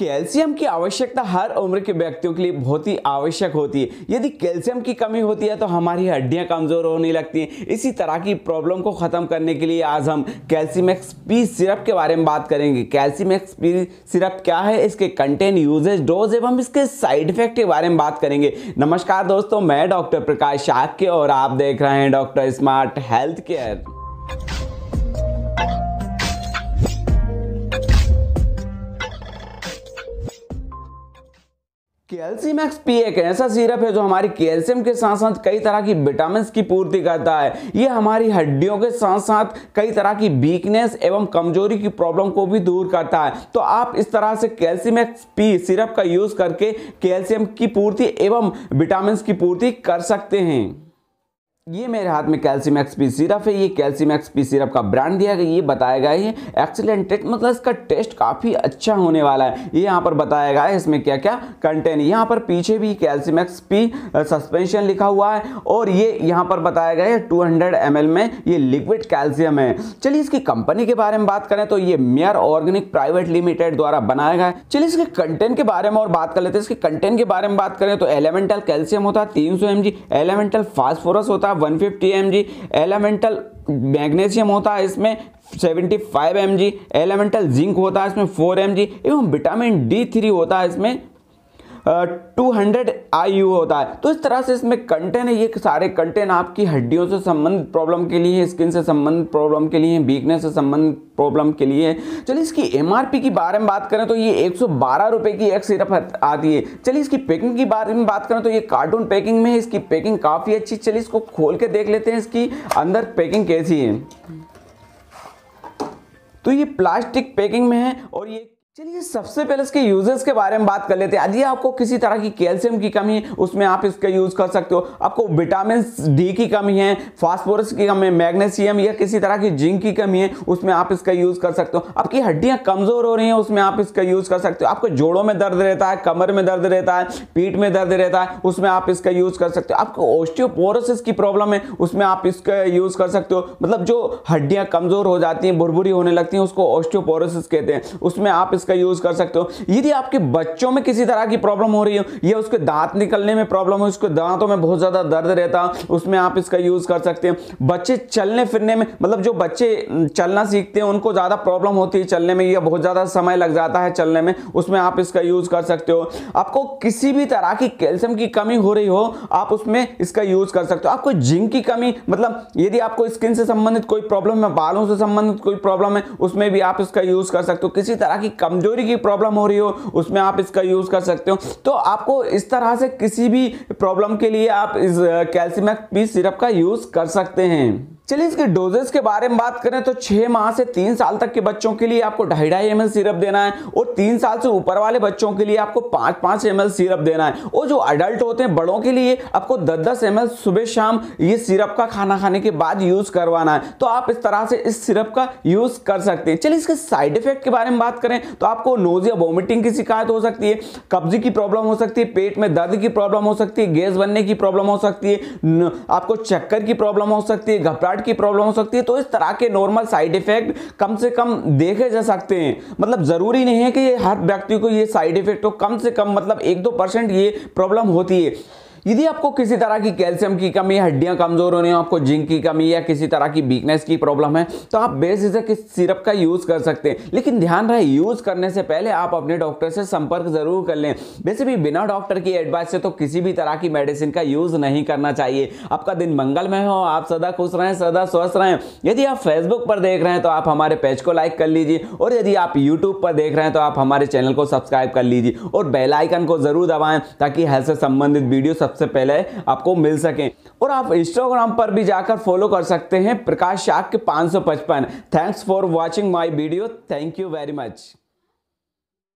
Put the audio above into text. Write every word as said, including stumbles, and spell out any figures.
Calcium की आवश्यकता हर उम्र के व्यक्तियों के लिए बहुत ही आवश्यक होती है। यदि कैल्शियम की कमी होती है तो हमारी हड्डियां कमजोर होने लगती हैं। इसी तरह की प्रॉब्लम को खत्म करने के लिए आज हम कैल्सीमैक्स पी सिरप के बारे में बात करेंगे। कैल्सीमैक्स पी सिरप क्या है, इसके कंटेंट, यूजेज, डोज एवं इसके साइड इफेक्ट के बारे में बात करेंगे। नमस्कार दोस्तों, मैं डॉक्टर प्रकाश शाक्य और आप देख रहे हैं doctor smart health care. Calcimax P एक ऐसा सिरप है जो हमारी कैल्शियम के साथ साथ कई तरह की विटामिन की पूर्ति करता है। ये हमारी हड्डियों के साथ साथ कई तरह की वीकनेस एवं कमजोरी की प्रॉब्लम को भी दूर करता है। तो आप इस तरह से कैल्सीमैक्स पी सिरप का यूज करके कैल्शियम की पूर्ति एवं विटामिन की पूर्ति कर सकते हैं। ये मेरे हाथ में कैल्सीमैक्स पी सिरप है। ये कैल्सीमैक्स पी सिरप का ब्रांड दिया गया, ये बताया गया है एक्सीलेंट टेस्ट, मतलब इसका टेस्ट काफ़ी अच्छा होने वाला है। ये यहाँ पर बताया गया है इसमें क्या क्या कंटेंट। यहाँ पर पीछे भी कैल्सीमैक्स पी सस्पेंशन लिखा हुआ है और ये यहाँ पर बताया गया है टू हंड्रेड एम एल में ये लिक्विड कैल्शियम है। चलिए इसकी कंपनी के बारे में बात करें तो ये मेयर ऑर्गेनिक प्राइवेट लिमिटेड द्वारा बनाया गया है। चलिए इसके कंटेंट के बारे में और बात कर लेते हैं। इसके कंटेंट के बारे में बात करें तो एलिमेंटल कैल्शियम होता है तीन सौ एम जी, एलिमेंटल फास्फोरस होता है one fifty M G, elemental magnesium होता है इसमें seventy five M G, elemental zinc होता है इसमें फोर एम जी एवं विटामिन डी थ्री होता है इसमें टू हंड्रेड आई यू होता है। तो इस तरह से इसमें कंटेंट है। ये सारे कंटेंट आपकी हड्डियों से संबंधित प्रॉब्लम के लिए, स्किन से संबंधित प्रॉब्लम के लिए, वीकनेस से संबंधित प्रॉब्लम के लिए। चलिए इसकी एमआरपी की बारे में बात करें तो ये एक सौ बारह रुपए की एक सिरप आती है। चलिए इसकी पैकिंग की बारे में बात करें तो ये कार्टून पैकिंग में है। इसकी पैकिंग काफ़ी अच्छी। चलिए इसको खोल के देख लेते हैं इसकी अंदर पैकिंग कैसी है। तो ये प्लास्टिक पैकिंग में है और ये चलिए सबसे पहले इसके यूजेस के बारे में बात कर लेते हैं। यदि आपको किसी तरह की कैल्शियम की कमी है उसमें आप इसका यूज कर सकते हो। आपको विटामिन डी की कमी है, फास्फोरस की कमी है, मैग्नीशियम या किसी तरह की जिंक की कमी है उसमें आप इसका यूज कर सकते हो। आपकी हड्डियां कमजोर हो रही हैं उसमें आप इसका यूज कर सकते हो। आपको जोड़ों में दर्द रहता है, कमर में दर्द रहता है, पीठ में दर्द रहता है, उसमें आप इसका यूज कर सकते हो। आपको ऑस्टियोपोरोसिस की प्रॉब्लम है उसमें आप इसका यूज कर सकते हो। मतलब जो हड्डियां कमजोर हो जाती हैं, भुरभुरी होने लगती हैं, उसको ऑस्टियोपोरोसिस कहते हैं, उसमें आप इसका यूज कर सकते हो। यदि आपके बच्चों में किसी तरह की प्रॉब्लम हो रही हो या उसके दांत निकलने में प्रॉब्लम हो, उसके दांतों में बहुत ज्यादा दर्द रहता है, उसमें आप इसका यूज कर सकते हैं। बच्चे चलने फिरने में, मतलब जो बच्चे चलना सीखते हैं उनको ज्यादा प्रॉब्लम होती है चलने में या बहुत ज्यादा समय लग जाता है चलने में, उसमें आप इसका यूज कर सकते हो। आपको किसी भी तरह की कैल्शियम की कमी हो रही हो आप उसमें इसका यूज कर सकते हो। आपको जिंक की कमी, मतलब यदि आपको स्किन से संबंधित कोई प्रॉब्लम है, बालों से संबंधित कोई प्रॉब्लम है उसमें भी आप इसका यूज कर सकते हो। किसी तरह की कमजोरी की प्रॉब्लम हो रही हो उसमें आप इसका यूज कर सकते हो। तो आपको इस तरह से किसी भी प्रॉब्लम के लिए आप इस कैल्सीमैक्स पी सिरप का यूज कर सकते हैं। चलिए इसके डोजेस के बारे में बात करें तो छह माह से तीन साल तक के बच्चों के लिए आपको ढाई ढाई एम एल सिरप देना है और तीन साल से ऊपर वाले बच्चों के लिए आपको पांच पांच एम एल सिरप देना है। और जो अडल्ट होते हैं, बड़ों के लिए आपको दस दस एम एल सुबह शाम ये सिरप का खाना खाने के बाद यूज करवाना है। तो आप इस तरह से इस सिरप का यूज कर सकते हैं। चलिए इसके साइड इफेक्ट के बारे में बात करें तो आपको नोजिया, वोमिटिंग की शिकायत हो सकती है, कब्ज की प्रॉब्लम हो सकती है, पेट में दर्द की प्रॉब्लम हो सकती है, गैस बनने की प्रॉब्लम हो सकती है, आपको चक्कर की प्रॉब्लम हो सकती है, घबराहट की प्रॉब्लम हो सकती है। तो इस तरह के नॉर्मल साइड इफेक्ट कम से कम देखे जा सकते हैं। मतलब जरूरी नहीं है कि ये हर व्यक्ति को ये साइड इफेक्ट हो, कम से कम मतलब एक दो परसेंट ये प्रॉब्लम होती है। यदि आपको किसी तरह की कैल्शियम की कमी, हड्डियां कमजोर होने, आपको जिंक की कमी या किसी तरह की वीकनेस की प्रॉब्लम है तो आप बेझिझक इस सिरप का यूज कर सकते हैं। लेकिन ध्यान रहे यूज करने से पहले आप अपने डॉक्टर से संपर्क जरूर कर लें। वैसे भी बिना डॉक्टर की एडवाइस से तो किसी भी तरह की मेडिसिन का यूज नहीं करना चाहिए। आपका दिन मंगलमय हो, आप सदा खुश रहें, सदा स्वस्थ रहें। यदि आप फेसबुक पर देख रहे हैं तो आप हमारे पेज को लाइक कर लीजिए और यदि आप यूट्यूब पर देख रहे हैं तो आप हमारे चैनल को सब्सक्राइब कर लीजिए और बेल आइकन को जरूर दबाएं ताकि हेल्थ से संबंधित वीडियो सबसे पहले आपको मिल सके। और आप इंस्टाग्राम पर भी जाकर फॉलो कर सकते हैं प्रकाश शाक्य पाँच सौ पचपन। Thanks for watching my video. Thank you very much.